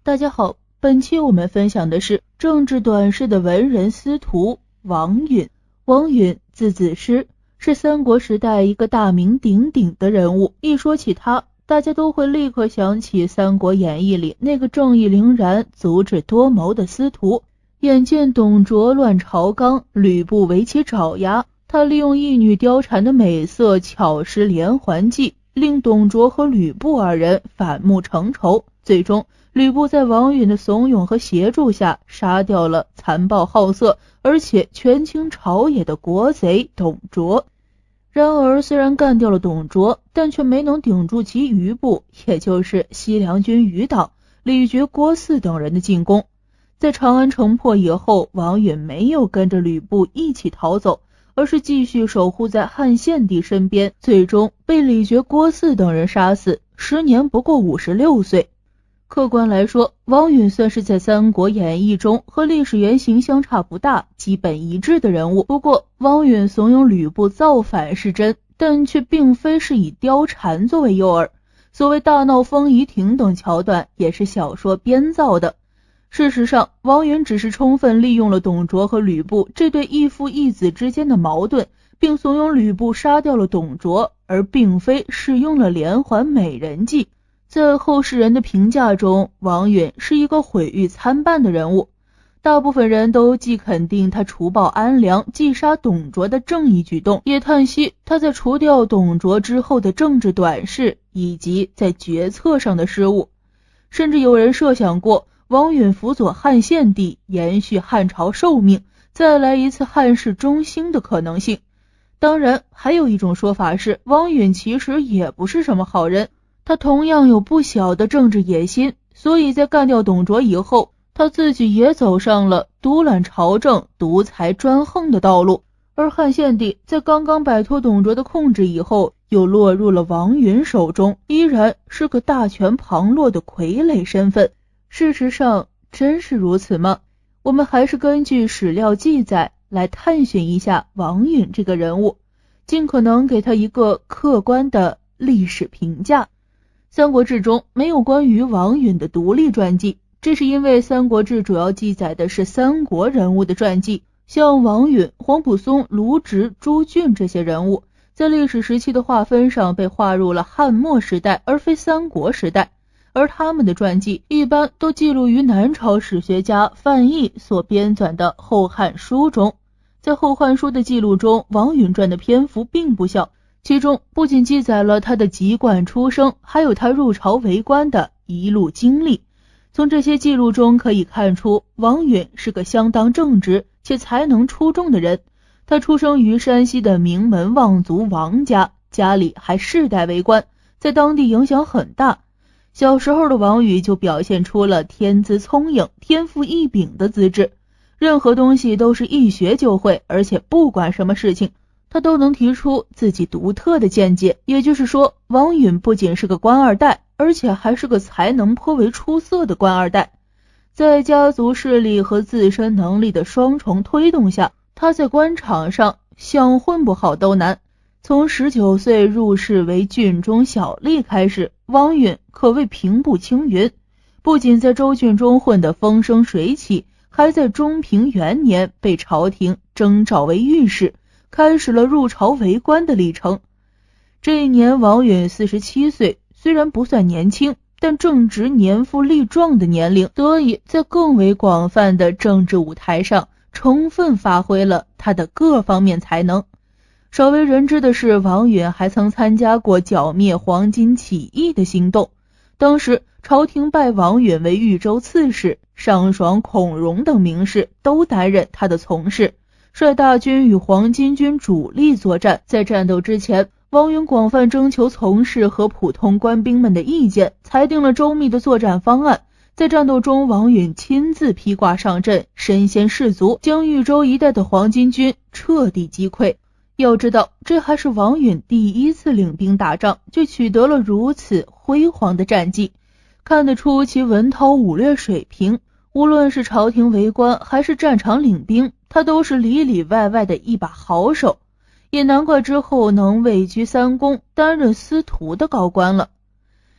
大家好，本期我们分享的是政治短视的文人司徒王允。王允字子师，是三国时代一个大名鼎鼎的人物。一说起他，大家都会立刻想起《三国演义》里那个正义凛然、足智多谋的司徒。眼见董卓乱朝纲，吕布为其爪牙，他利用一女貂蝉的美色，巧施连环计，令董卓和吕布二人反目成仇。最终吕布在王允的怂恿和协助下，杀掉了残暴好色而且权倾朝野的国贼董卓。然而虽然干掉了董卓，但却没能顶住其余部，也就是西凉军余党李傕、郭汜等人的进攻。在长安城破以后，王允没有跟着吕布一起逃走，而是继续守护在汉献帝身边，最终被李傕、郭汜等人杀死，时年不过56岁。客观来说，王允算是在《三国演义》中和历史原型相差不大、基本一致的人物。不过王允怂恿吕布造反是真，但却并非是以貂蝉作为诱饵，所谓大闹丰仪亭等桥段也是小说编造的。事实上，王允只是充分利用了董卓和吕布这对一父一子之间的矛盾，并怂恿吕布杀掉了董卓，而并非使用了连环美人计。在后世人的评价中，王允是一个毁誉参半的人物。大部分人都既肯定他除暴安良、击杀董卓的正义举动，也叹息他在除掉董卓之后的政治短视以及在决策上的失误。甚至有人设想过王允辅佐汉献帝，延续汉朝寿命，再来一次汉室中兴的可能性。当然还有一种说法是，王允其实也不是什么好人，他同样有不小的政治野心，所以在干掉董卓以后，他自己也走上了独揽朝政、独裁专横的道路。而汉献帝在刚刚摆脱董卓的控制以后，又落入了王允手中，依然是个大权旁落的傀儡身份。事实上真是如此吗？我们还是根据史料记载来探寻一下王允这个人物，尽可能给他一个客观的历史评价。三国志中没有关于王允的独立传记，这是因为三国志主要记载的是三国人物的传记，像王允、黄埔松、卢植、朱俊这些人物，在历史时期的划分上被划入了汉末时代而非三国时代，而他们的传记一般都记录于南朝史学家范晔所编纂的《后汉书》中。在《后汉书》的记录中，王允传的篇幅并不小，其中不仅记载了他的籍贯出生，还有他入朝为官的一路经历。从这些记录中可以看出，王允是个相当正直且才能出众的人。他出生于山西的名门望族王家，家里还世代为官，在当地影响很大。小时候的王允就表现出了天资聪颖、天赋异禀的资质，任何东西都是一学就会，而且不管什么事情他都能提出自己独特的见解。也就是说，王允不仅是个官二代，而且还是个才能颇为出色的官二代。在家族势力和自身能力的双重推动下，他在官场上想混不好都难。从19岁入仕为郡中小吏开始，王允可谓平步青云，不仅在州郡中混得风生水起，还在中平元年被朝廷征召为御史，开始了入朝为官的历程。这一年王允47岁，虽然不算年轻，但正值年富力壮的年龄，得以在更为广泛的政治舞台上充分发挥了他的各方面才能。少为人知的是，王允还曾参加过剿灭黄巾起义的行动。当时朝廷拜王允为豫州刺史，上爽、孔融等名士都担任他的从事，率大军与黄巾军主力作战。在战斗之前，王允广泛征求从事和普通官兵们的意见，裁定了周密的作战方案。在战斗中，王允亲自披挂上阵，身先士卒，将豫州一带的黄巾军彻底击溃。要知道，这还是王允第一次领兵打仗，就取得了如此辉煌的战绩，看得出其文韬武略水平。无论是朝廷为官还是战场领兵，他都是里里外外的一把好手，也难怪之后能位居三公，担任司徒的高官了。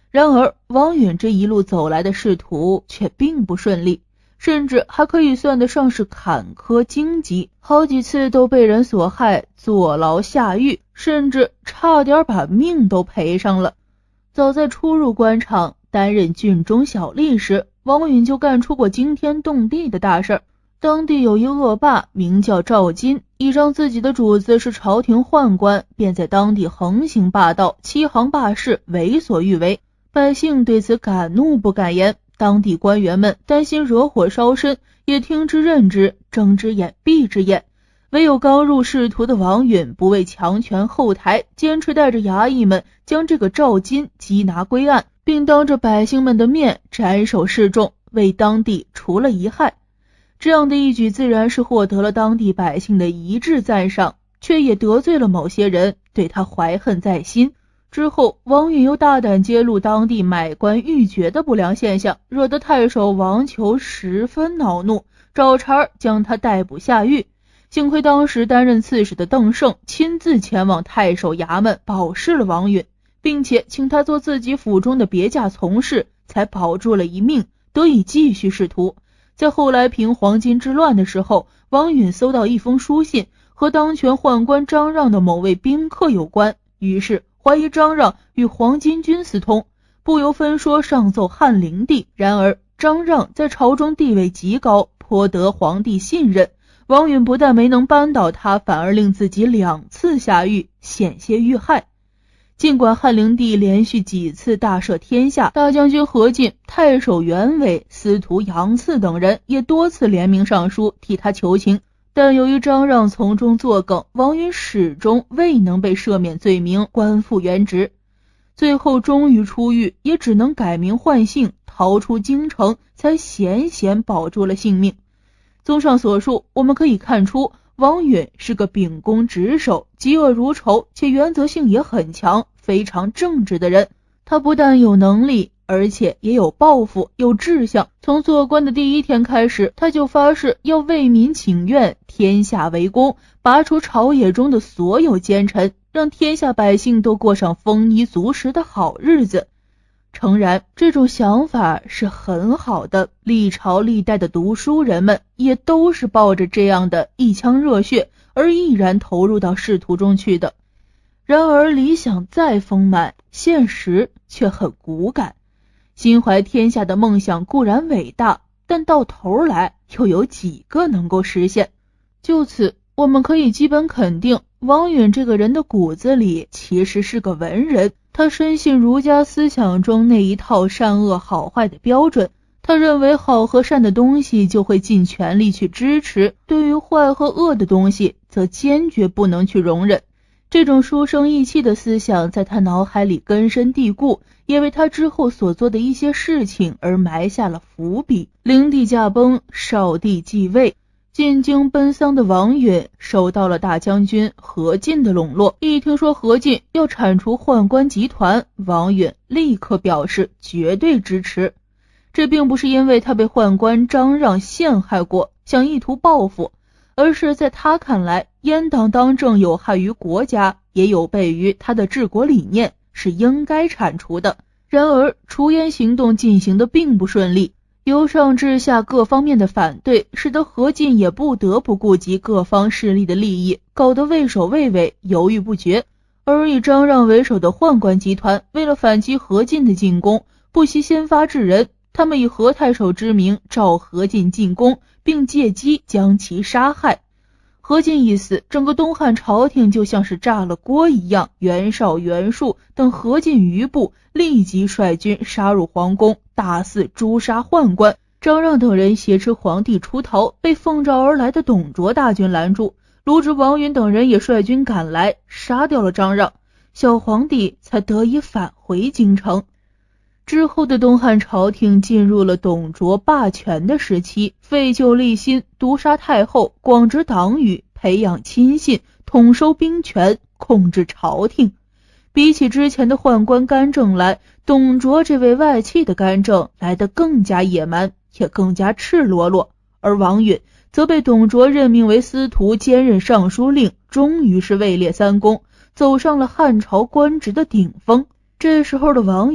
然而王允这一路走来的仕途却并不顺利，甚至还可以算得上是坎坷荆棘，好几次都被人所害，坐牢下狱，甚至差点把命都赔上了。早在初入官场担任郡中小吏时，王允就干出过惊天动地的大事。当地有一恶霸名叫赵金，倚仗自己的主子是朝廷宦官，便在当地横行霸道，欺行霸市，为所欲为。百姓对此敢怒不敢言，当地官员们担心惹火烧身，也听之任之，睁只眼闭只眼。唯有刚入仕途的王允不畏强权后台，坚持带着衙役们将这个赵金缉拿归案，并当着百姓们的面斩首示众，为当地除了一害。这样的一举自然是获得了当地百姓的一致赞赏，却也得罪了某些人，对他怀恨在心。之后王允又大胆揭露当地买官鬻爵的不良现象，惹得太守王求十分恼怒，找茬将他逮捕下狱。幸亏当时担任刺史的邓胜亲自前往太守衙门保释了王允，并且请他做自己府中的别驾从事，才保住了一命，得以继续仕途。在后来平黄巾之乱的时候，王允搜到一封书信，和当权宦官张让的某位宾客有关，于是怀疑张让与黄巾军私通，不由分说上奏汉灵帝。然而张让在朝中地位极高，颇得皇帝信任，王允不但没能扳倒他，反而令自己2次下狱，险些遇害。尽管汉灵帝连续几次大赦天下，大将军何进、太守袁伟、司徒杨赐等人也多次联名上书替他求情，但由于张让从中作梗，王允始终未能被赦免罪名，官复原职。最后终于出狱，也只能改名换姓，逃出京城，才险险保住了性命。综上所述，我们可以看出王允是个秉公职守、嫉恶如仇，且原则性也很强，非常正直的人。他不但有能力，而且也有抱负，有志向。从做官的第一天开始，他就发誓要为民请愿，天下为公，拔除朝野中的所有奸臣，让天下百姓都过上丰衣足食的好日子。诚然，这种想法是很好的，历朝历代的读书人们也都是抱着这样的一腔热血而毅然投入到仕途中去的。然而理想再丰满，现实却很骨感。心怀天下的梦想固然伟大，但到头来又有几个能够实现？就此我们可以基本肯定，王允这个人的骨子里其实是个文人，他深信儒家思想中那一套善恶好坏的标准，他认为好和善的东西就会尽全力去支持，对于坏和恶的东西则坚决不能去容忍。这种书生意气的思想在他脑海里根深蒂固，也为他之后所做的一些事情而埋下了伏笔。灵帝驾崩，少帝继位，进京奔丧的王允受到了大将军何进的笼络。一听说何进要铲除宦官集团，王允立刻表示绝对支持。这并不是因为他被宦官张让陷害过，想意图报复，而是在他看来，阉党当政有害于国家，也有悖于他的治国理念，是应该铲除的。然而除阉行动进行的并不顺利，由上至下各方面的反对，使得何进也不得不顾及各方势力的利益，搞得畏首畏尾，犹豫不决。而以张让为首的宦官集团为了反击何进的进攻，不惜先发制人，他们以何太守之名召何进进宫，并借机将其杀害。何进一死，整个东汉朝廷就像是炸了锅一样，袁绍、袁术等何进余部立即率军杀入皇宫，大肆诛杀宦官。张让等人挟持皇帝出逃，被奉诏而来的董卓大军拦住，卢植、王允等人也率军赶来，杀掉了张让，小皇帝才得以返回京城。之后的东汉朝廷进入了董卓霸权的时期，废旧立新，毒杀太后，广植党羽，培养亲信，统收兵权，控制朝廷。比起之前的宦官干政来，董卓这位外戚的干政来得更加野蛮，也更加赤裸裸。而王允则被董卓任命为司徒，兼任尚书令，终于是位列3公，走上了汉朝官职的顶峰。这时候的王允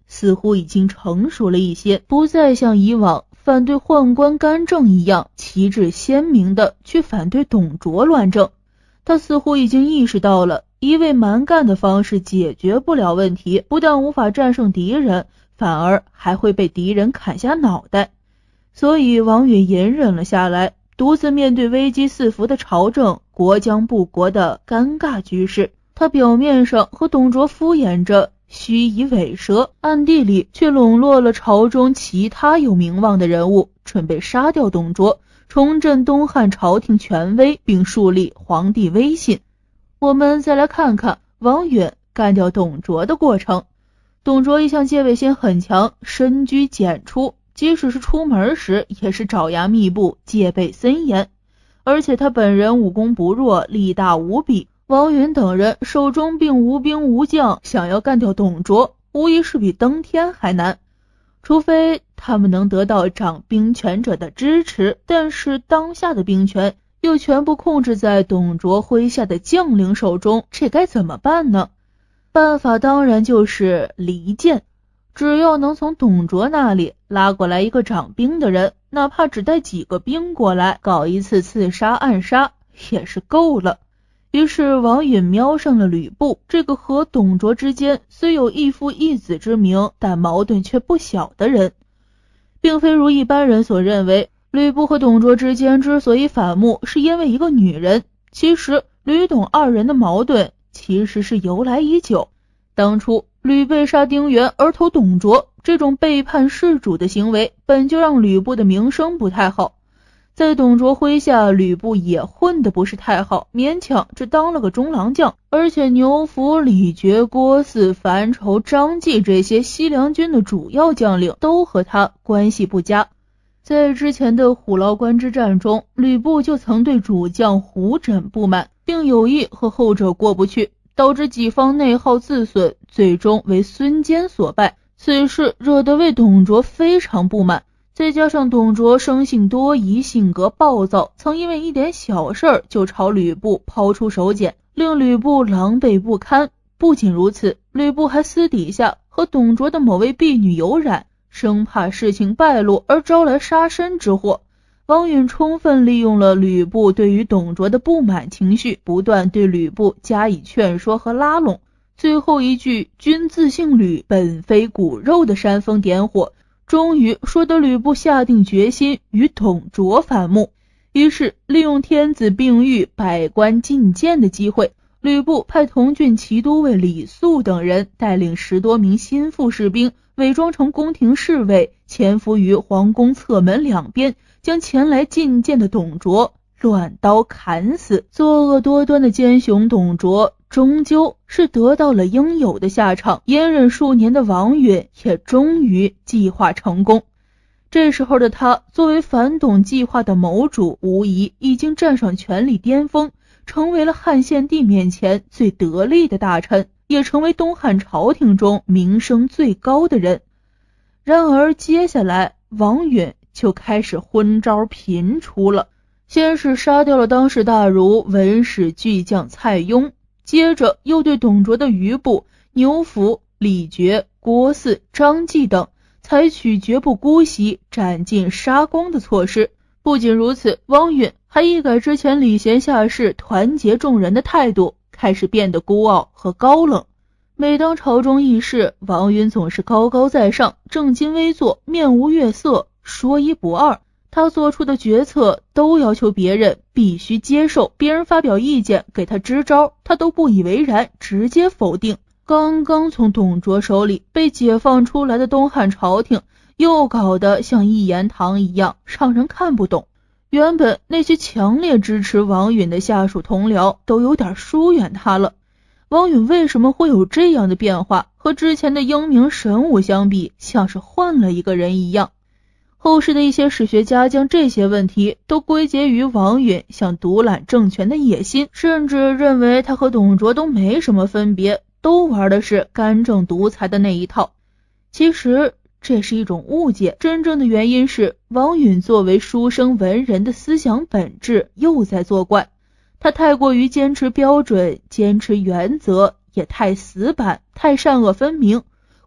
似乎已经成熟了一些，不再像以往反对宦官干政一样旗帜鲜明地去反对董卓乱政。他似乎已经意识到了一味蛮干的方式解决不了问题，不但无法战胜敌人，反而还会被敌人砍下脑袋。所以王允隐忍了下来，独自面对危机四伏的朝政、国将不国的尴尬局势。他表面上和董卓敷衍着，虚以委蛇，暗地里却笼络了朝中其他有名望的人物，准备杀掉董卓，重振东汉朝廷权威，并树立皇帝威信。我们再来看看王允干掉董卓的过程。董卓一向戒备心很强，深居简出，即使是出门时也是爪牙密布，戒备森严。而且他本人武功不弱，力大无比，王允等人手中并无兵无将，想要干掉董卓，无疑是比登天还难。除非他们能得到掌兵权者的支持，但是当下的兵权又全部控制在董卓麾下的将领手中，这该怎么办呢？办法当然就是离间。只要能从董卓那里拉过来一个掌兵的人，哪怕只带几个兵过来，搞一次刺杀暗杀也是够了。于是王允瞄上了吕布，这个和董卓之间虽有一父一子之名，但矛盾却不小的人。并非如一般人所认为，吕布和董卓之间之所以反目是因为一个女人，其实吕董二人的矛盾其实是由来已久。当初吕被杀丁原而投董卓，这种背叛事主的行为本就让吕布的名声不太好。在董卓麾下，吕布也混得不是太好，勉强只当了个中郎将，而且牛辅、李傕、郭汜、樊稠、张济这些西凉军的主要将领都和他关系不佳。在之前的虎牢关之战中，吕布就曾对主将胡轸不满，并有意和后者过不去，导致己方内耗自损，最终为孙坚所败。此事惹得为董卓非常不满，再加上董卓生性多疑，性格暴躁，曾因为一点小事就朝吕布抛出手锏，令吕布狼狈不堪。不仅如此，吕布还私底下和董卓的某位婢女有染，生怕事情败露而招来杀身之祸。王允充分利用了吕布对于董卓的不满情绪，不断对吕布加以劝说和拉拢。最后一句君自姓吕，本非骨肉的煽风点火，终于说得吕布下定决心与董卓反目。于是利用天子病愈、百官进谏的机会，吕布派同郡骑都尉李肃等人带领10多名心腹士兵，伪装成宫廷侍卫，潜伏于皇宫侧门两边，将前来进谏的董卓乱刀砍死。作恶多端的奸雄董卓终究是得到了应有的下场，隐忍数年的王允也终于计划成功。这时候的他作为反董计划的谋主，无疑已经站上权力巅峰，成为了汉献帝面前最得力的大臣，也成为东汉朝廷中名声最高的人。然而接下来王允就开始昏招频出了，先是杀掉了当世大儒文史巨将蔡邕，接着又对董卓的余部牛辅、李傕、郭汜、张济等采取绝不姑息、斩尽杀光的措施。不仅如此，王允还一改之前礼贤下士、团结众人的态度，开始变得孤傲和高冷。每当朝中议事，王允总是高高在上，正襟危坐，面无月色，说一不二。他做出的决策都要求别人必须接受，别人发表意见给他支招，他都不以为然，直接否定。刚刚从董卓手里被解放出来的东汉朝廷又搞得像一言堂一样，让人看不懂。原本那些强烈支持王允的下属同僚都有点疏远他了。王允为什么会有这样的变化？和之前的英明神武相比，像是换了一个人一样。后世的一些史学家将这些问题都归结于王允想独揽政权的野心，甚至认为他和董卓都没什么分别，都玩的是干政独裁的那一套。其实这是一种误解，真正的原因是王允作为书生文人的思想本质又在作怪。他太过于坚持标准，坚持原则，也太死板，太善恶分明，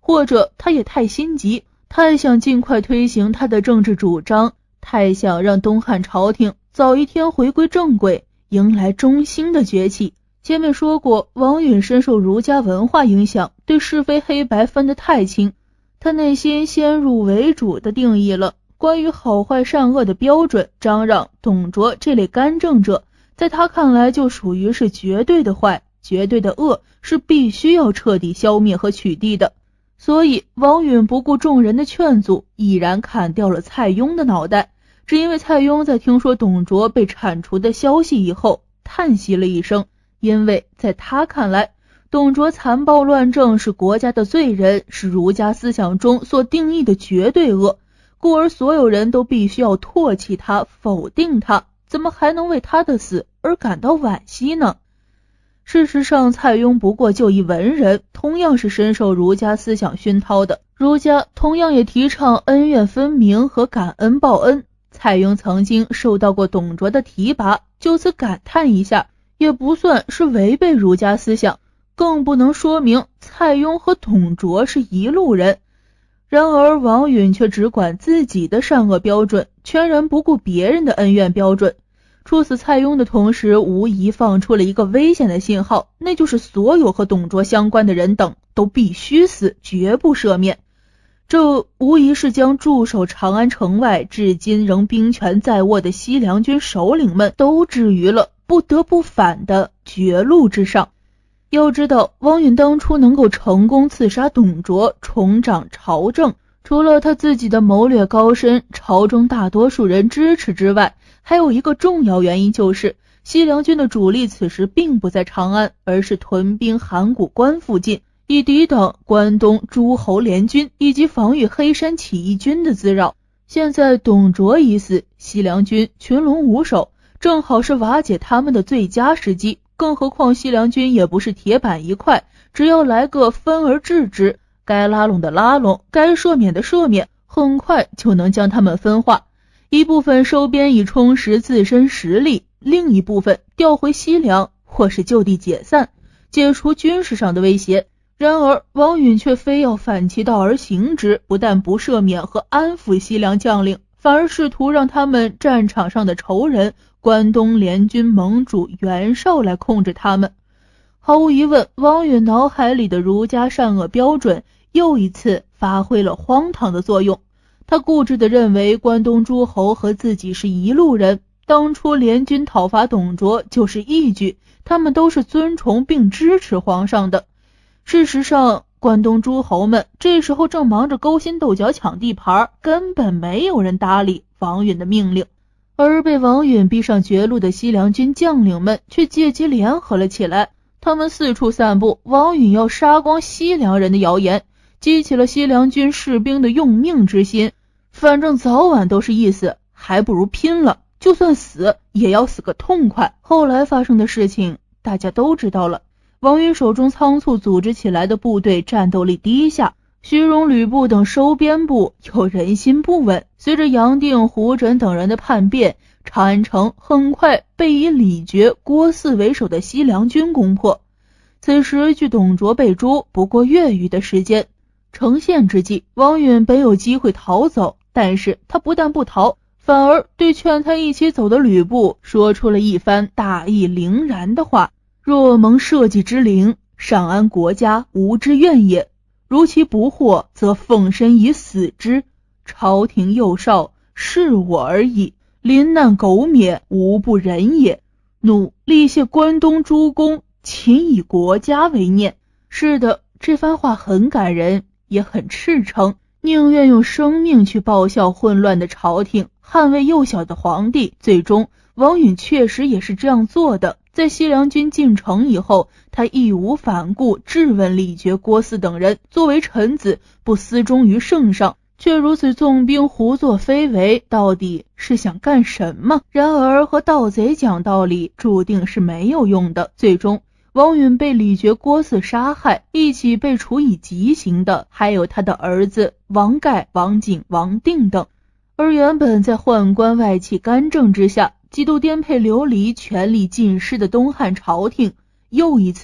或者他也太心急，太想尽快推行他的政治主张，太想让东汉朝廷早一天回归正轨，迎来中兴的崛起。前面说过，王允深受儒家文化影响，对是非黑白分得太清，他内心先入为主地定义了关于好坏善恶的标准。张让、董卓这类干政者，在他看来就属于是绝对的坏，绝对的恶，是必须要彻底消灭和取缔的。所以王允不顾众人的劝阻，毅然砍掉了蔡邕的脑袋。只因为蔡邕在听说董卓被铲除的消息以后，叹息了一声，因为在他看来，董卓残暴乱政是国家的罪人，是儒家思想中所定义的绝对恶，故而所有人都必须要唾弃他，否定他，怎么还能为他的死而感到惋惜呢？事实上，蔡邕不过就一文人，同样是深受儒家思想熏陶的。儒家同样也提倡恩怨分明和感恩报恩。蔡邕曾经受到过董卓的提拔，就此感叹一下，也不算是违背儒家思想，更不能说明蔡邕和董卓是一路人。然而王允却只管自己的善恶标准，全然不顾别人的恩怨标准。处死蔡邕的同时，无疑放出了一个危险的信号，那就是所有和董卓相关的人等都必须死，绝不赦免。这无疑是将驻守长安城外至今仍兵权在握的西凉军首领们都置于了不得不反的绝路之上。要知道，王允当初能够成功刺杀董卓，重掌朝政，除了他自己的谋略高深，朝中大多数人支持之外，还有一个重要原因，就是西凉军的主力此时并不在长安，而是屯兵函谷关附近，以抵挡关东诸侯联军以及防御黑山起义军的滋扰。现在董卓已死，西凉军群龙无首，正好是瓦解他们的最佳时机。更何况西凉军也不是铁板一块，只要来个分而治之，该拉拢的拉拢，该赦免的赦免，很快就能将他们分化。一部分收编以充实自身实力，另一部分调回西凉，或是就地解散，解除军事上的威胁。然而王允却非要反其道而行之，不但不赦免和安抚西凉将领，反而试图让他们战场上的仇人关东联军盟主袁绍来控制他们。毫无疑问，王允脑海里的儒家善恶标准又一次发挥了荒唐的作用。他固执地认为关东诸侯和自己是一路人，当初联军讨伐董卓就是义举，他们都是尊崇并支持皇上的。事实上，关东诸侯们这时候正忙着勾心斗角抢地盘，根本没有人搭理王允的命令。而被王允逼上绝路的西凉军将领们却借机联合了起来，他们四处散布王允要杀光西凉人的谣言，激起了西凉军士兵的用命之心。反正早晚都是一死，还不如拼了，就算死也要死个痛快。后来发生的事情大家都知道了，王允手中仓促组织起来的部队战斗力低下，徐荣吕布等收编部又人心不稳，随着杨定、胡轸等人的叛变，长安城很快被以李傕、郭汜为首的西凉军攻破。此时距董卓被诛不过月余的时间，城陷之际，王允本有机会逃走，但是他不但不逃，反而对劝他一起走的吕布说出了一番大义凛然的话：若蒙社稷之灵，上安国家无之怨也，如其不获，则奉身以死之。朝廷幼少，是我而已，临难苟免，无不忍也。怒立谢关东诸公，勤以国家为念。是的，这番话很感人，也很赤诚，宁愿用生命去报效混乱的朝廷，捍卫幼小的皇帝。最终王允确实也是这样做的。在西凉军进城以后，他义无反顾质问李傕、郭汜等人，作为臣子不私忠于圣上，却如此纵兵胡作非为，到底是想干什么？然而和盗贼讲道理注定是没有用的，最终王允被李傕、郭汜杀害，一起被处以极刑的还有他的儿子王盖、王景、王定等。而原本在宦官外戚干政之下极度颠沛流离、权力尽失的东汉朝廷，又一次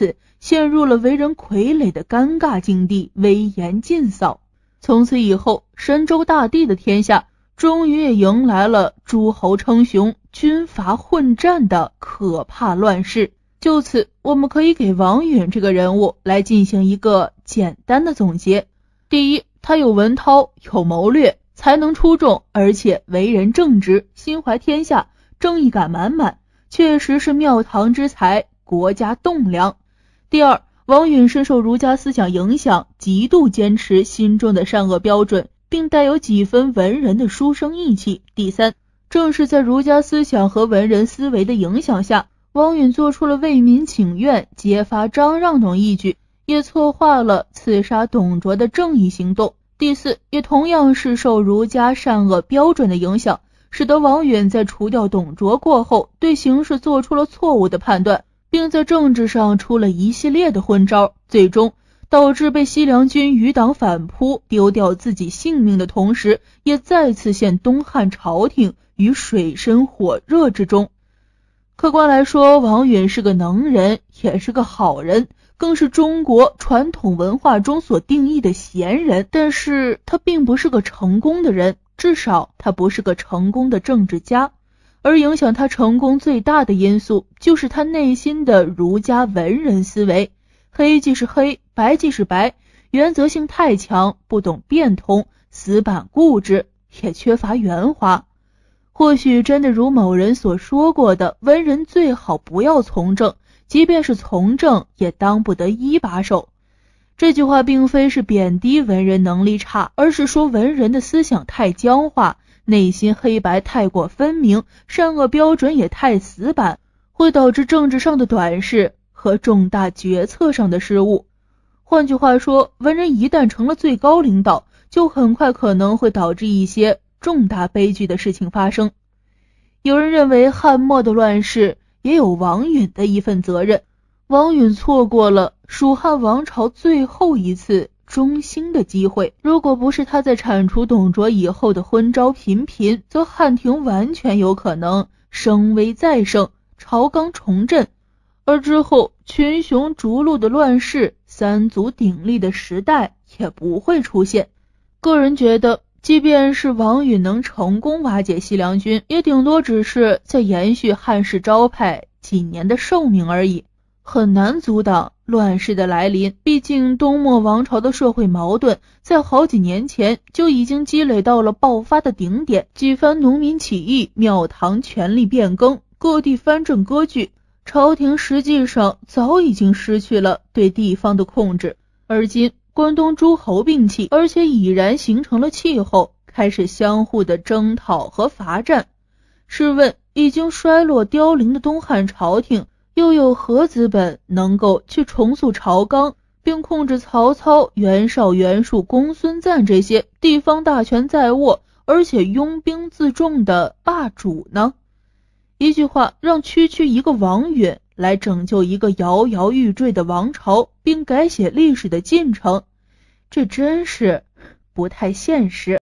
陷入了为人傀儡的尴尬境地，威严尽扫。从此以后，神州大地的天下终于也迎来了诸侯称雄、军阀混战的可怕乱世。就此，我们可以给王允这个人物来进行一个简单的总结。第一，他有文韬，有谋略，才能出众，而且为人正直，心怀天下，正义感满满，确实是庙堂之才，国家栋梁。第二，王允深受儒家思想影响，极度坚持心中的善恶标准，并带有几分文人的书生意气。第三，正是在儒家思想和文人思维的影响下，王允做出了为民请愿、揭发张让等义举，也策划了刺杀董卓的正义行动。第四，也同样是受儒家善恶标准的影响，使得王允在除掉董卓过后，对形势做出了错误的判断，并在政治上出了一系列的昏招，最终导致被西凉军余党反扑，丢掉自己性命的同时，也再次陷东汉朝廷于水深火热之中。客观来说，王允是个能人，也是个好人，更是中国传统文化中所定义的贤人，但是他并不是个成功的人，至少他不是个成功的政治家。而影响他成功最大的因素，就是他内心的儒家文人思维，黑即是黑，白即是白，原则性太强，不懂变通，死板固执，也缺乏圆滑。或许真的如某人所说过的，文人最好不要从政，即便是从政也当不得一把手。这句话并非是贬低文人能力差，而是说文人的思想太僵化，内心黑白太过分明，善恶标准也太死板，会导致政治上的短视和重大决策上的失误。换句话说，文人一旦成了最高领导，就很快可能会导致一些重大悲剧的事情发生。有人认为汉末的乱世也有王允的一份责任，王允错过了蜀汉王朝最后一次中兴的机会，如果不是他在铲除董卓以后的昏招频频，则汉廷完全有可能声威再盛，朝纲重振，而之后群雄逐鹿的乱世，三足鼎立的时代也不会出现。个人觉得，即便是王允能成功瓦解西凉军，也顶多只是在延续汉室招派几年的寿命而已，很难阻挡乱世的来临。毕竟东末王朝的社会矛盾在好几年前就已经积累到了爆发的顶点，几番农民起义，庙堂权力变更，各地藩镇割据，朝廷实际上早已经失去了对地方的控制。而今关东诸侯并起，而且已然形成了气候，开始相互的征讨和伐战。试问已经衰落凋零的东汉朝廷，又有何资本能够去重塑朝纲，并控制曹操、袁绍、袁术、公孙瓒这些地方大权在握而且拥兵自重的霸主呢？一句话，让区区一个王允来拯救一个摇摇欲坠的王朝，并改写历史的进程，这真是不太现实。